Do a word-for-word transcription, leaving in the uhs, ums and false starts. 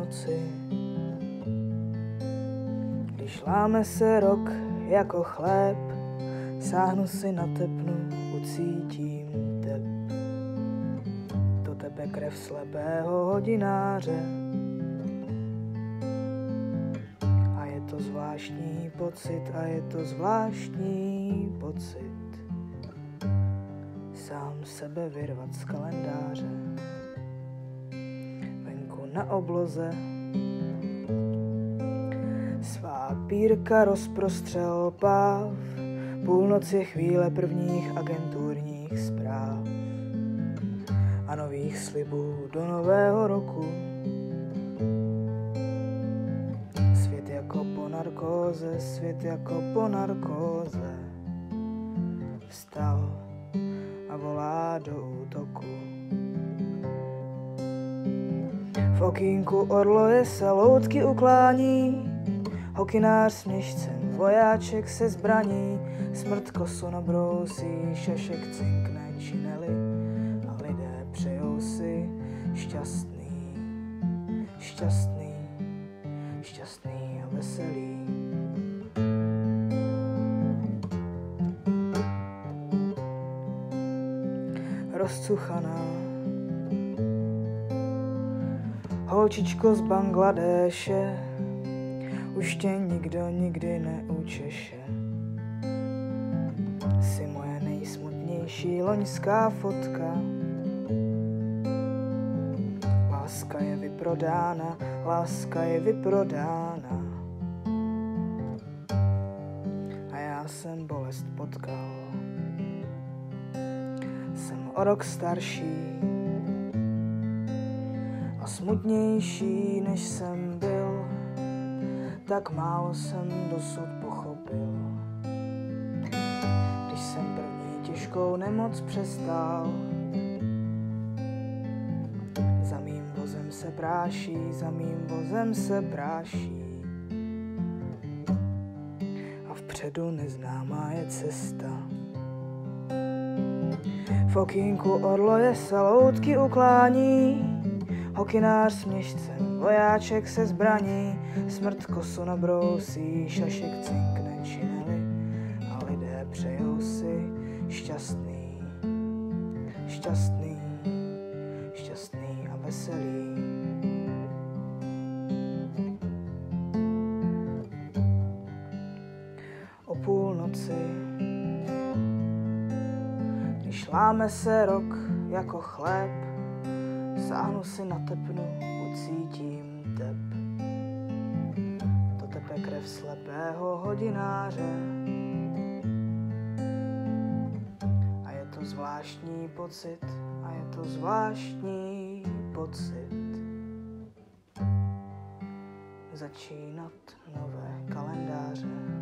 půlnoci, když láme se rok jako chléb, sáhnu si na tepnu, ucítím tep. Do tebe krev slepého hodináře a je to zvláštní pocit, a je to zvláštní pocit sám sebe vyrvat z kalendáře. Venku na obloze svá pírka rozprostřel páv, půlnoc je chvíle prvních agenturních zpráv a nových slibů do nového roku. Svět jako po narkóze, svět jako po narkóze vstal a volá do útoku. V okýnku orloje se loutky uklání, hokynář s měšcem, vojáček se zbraní, smrt kosu nabrousí, šašek cinkne čineli a lidé přejou si šťastný, šťastný, šťastný a veselý. Rozcuchaná holčičko z Bangladéše, už tě nikdo nikdy neučeše. Jsi moje nejsmutnější loňská fotka. Láska je vyprodána, láska je vyprodána. A já jsem bolest potkal. Jsem o rok starší a smutnější, než jsem byl. Tak málo jsem dosud pochopil, když jsem první těžkou nemoc přestal. Za mým vozem se práší, za mým vozem se práší a vpředu neznámá je cesta. V okýnku orloje se loutky uklání, hokynář s měšcem, vojáček se zbraní, smrt kosu nabrousí, šašek cinkne čineli a lidé přejou si šťastný, šťastný, šťastný a veselý. O půlnoci, když láme se rok jako chléb, sáhnu si na tepnu, ucítím tep. To tepe krev slepého hodináře a je to zvláštní pocit, a je to zvláštní pocit začínat nové kalendáře.